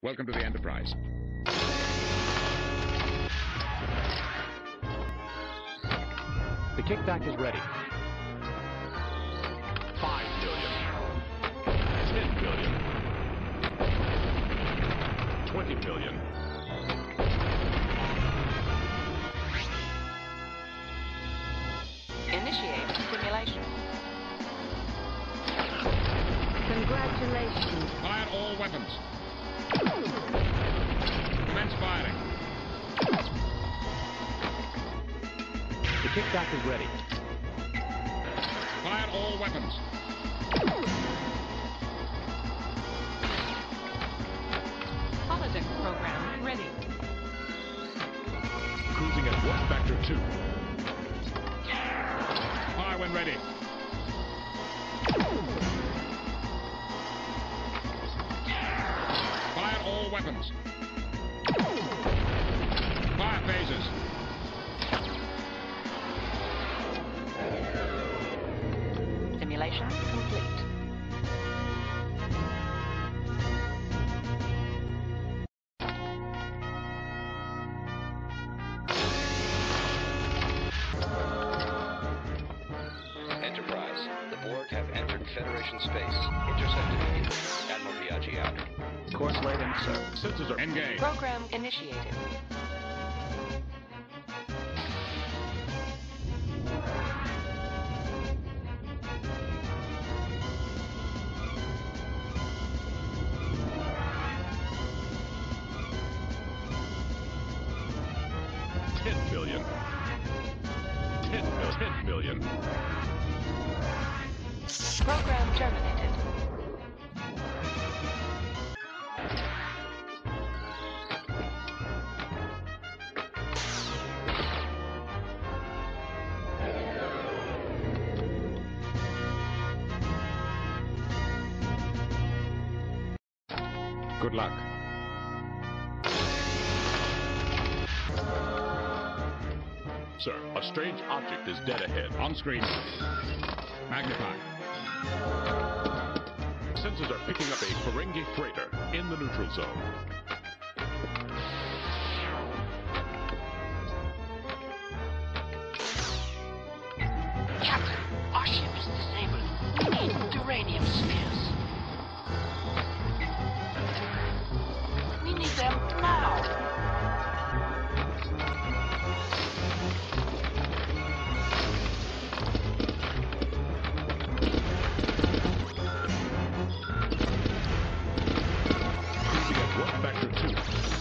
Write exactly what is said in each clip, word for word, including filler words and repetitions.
Welcome to the Enterprise. The kickback is ready. Five million. Ten million. Twenty million. Initiate simulation. Congratulations. Fire all weapons. Commence firing. The kickback is ready. Fire all weapons. Holodeck program ready. Cruising at warp factor two. Fire when ready. Fire all weapons. Fire phases. Simulation complete. Enterprise, the Borg have entered Federation space. Intercepted immediately. Admiral Biaggi out. Course laid in, sir. Sensors are Engage. Program initiated. ten million. Ten mil ten million. Program terminated. Good luck. Sir, a strange object is dead ahead. On screen. Magnify. Sensors are picking up a Ferengi freighter in the neutral zone. Captain, our ship is disabled. We need uranium spheres. We need them now. Cruising at warp factor two.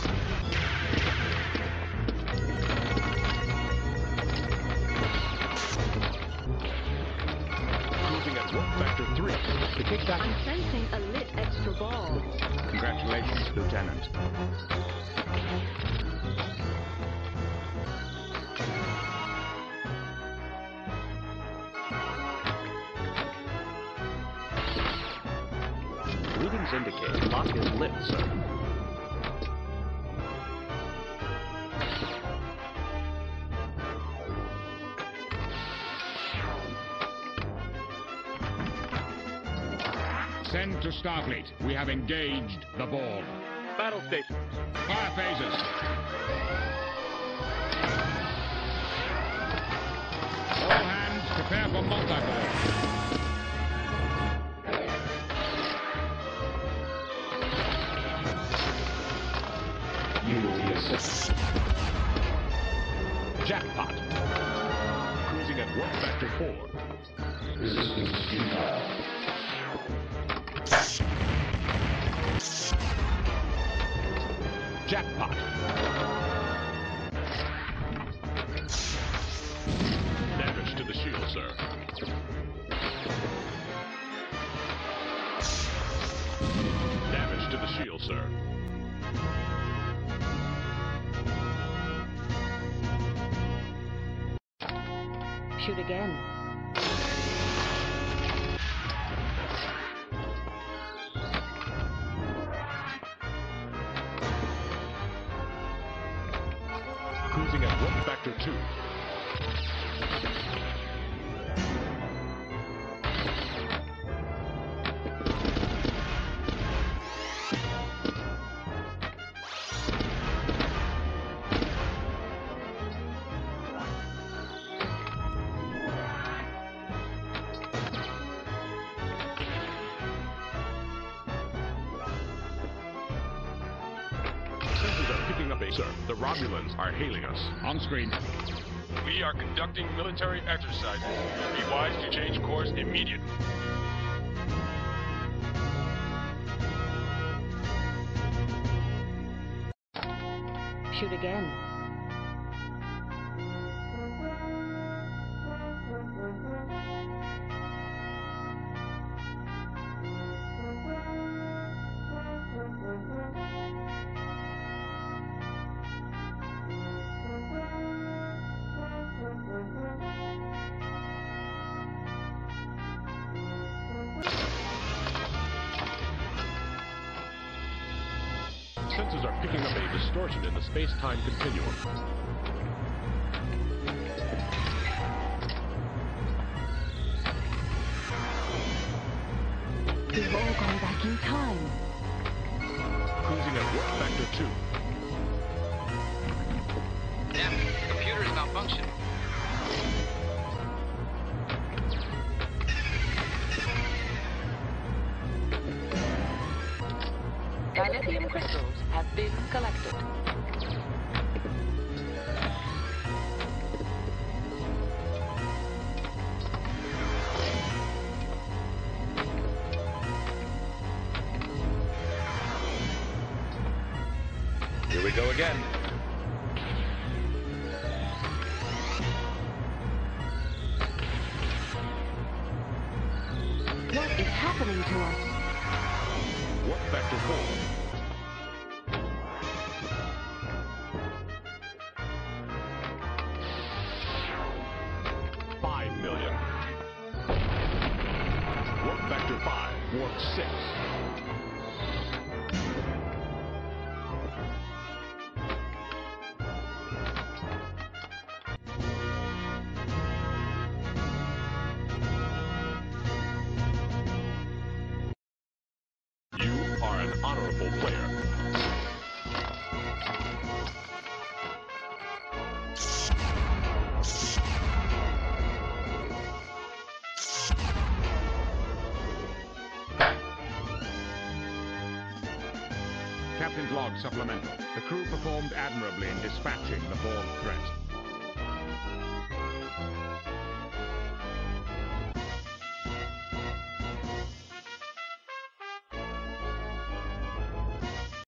Cruising at warp factor three. The kickback I'm sensing a lit extra ball. Congratulations, Lieutenant. readings indicate lock is lit, sir. Send to Starfleet. We have engaged the Borg. Battle stations. Fire phases. All hands prepare for multi-ball. You will be assisted. Jackpot. Cruising at warp factor four. Resistance futile. Jackpot. Damage to the shield, sir. Damage to the shield, sir. Shoot again. Cruising at warp factor two. Sensors are picking up a... Sir, the Romulans are hailing us. On screen. We are conducting military exercises. Be wise to change course immediately. Shoot again. Sensors are picking up a distortion in the space-time continuum. We've all gone back in time. Cruising at warp factor two. Damn it, the computer is malfunctioning. Dilithium crystals have been collected. Here we go again. What is happening to us? Warp factor four. Five million. Warp factor five. Warp six. You are an honorable player. Captain's log supplemental. The crew performed admirably in dispatching the Borg threat.